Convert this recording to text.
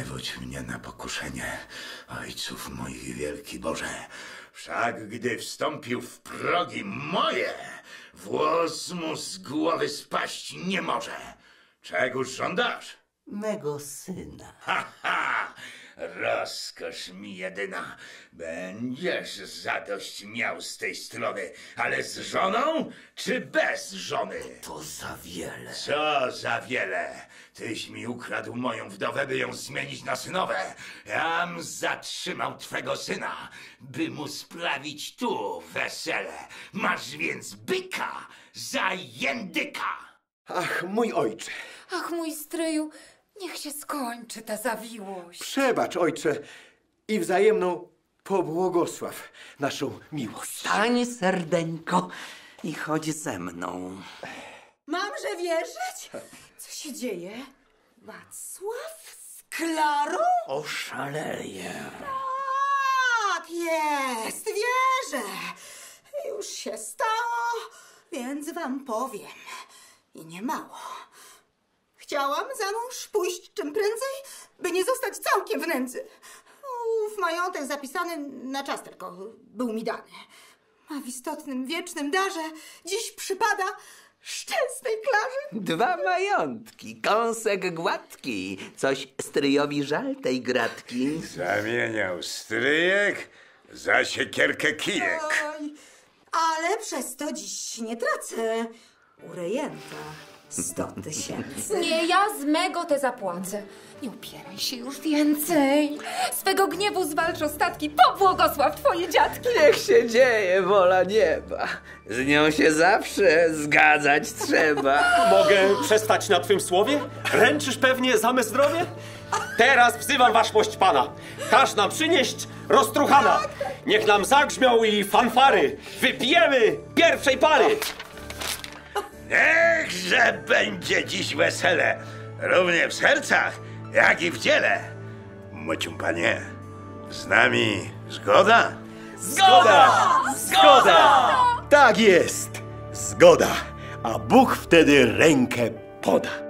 wódź mnie na pokuszenie ojców moich, wielki Boże. Wszak gdy wstąpił w progi moje, włos mu z głowy spaść nie może. Czegóż żądasz? Mego syna. Ha, ha! Rozkosz mi jedyna. Będziesz zadość miał z tej strony, ale z żoną czy bez żony? To za wiele. Co za wiele? Tyś mi ukradł moją wdowę, by ją zmienić na synowe. Jam zatrzymał twego syna, by mu sprawić tu wesele. Masz więc byka za jędyka. Ach, mój ojcze. Ach, mój stryju, niech się skończy ta zawiłość. Przebacz, ojcze, i wzajemną pobłogosław naszą miłość. Stań, serdeńko, i chodź ze mną. Mamże wierzyć? Co się dzieje? Wacław z Klarą? Oszaleję. Tak jest, wierzę. Już się stało, więc wam powiem. I nie mało. Chciałam za mąż pójść czym prędzej, by nie zostać całkiem w nędzy. Ów majątek zapisany na czas tylko był mi dany. A w istotnym, wiecznym darze dziś przypada szczęsnej Klarze. 2 majątki, kąsek gładki, coś stryjowi żal tej gratki. Zamieniał stryjek za siekierkę kijek. Oj, ale przez to dziś nie tracę u rejenta 100 000. Nie, ja z mego te zapłacę. Nie upieraj się już więcej. Swego gniewu zwalcz ostatki, pobłogosław twoje dziadki. Niech się dzieje wola nieba. Z nią się zawsze zgadzać trzeba. Mogę przestać na twym słowie? Ręczysz pewnie za me zdrowie? Teraz wzywam waszmość pana. Każ nam przynieść roztruchana. Niech nam zagrzmią i fanfary. Wypijemy pierwszej pary. Niechże będzie dziś wesele, równie w sercach, jak i w ciele. Mocium panie, z nami zgoda? Zgoda! Zgoda! Tak jest, zgoda, a Bóg wtedy rękę poda.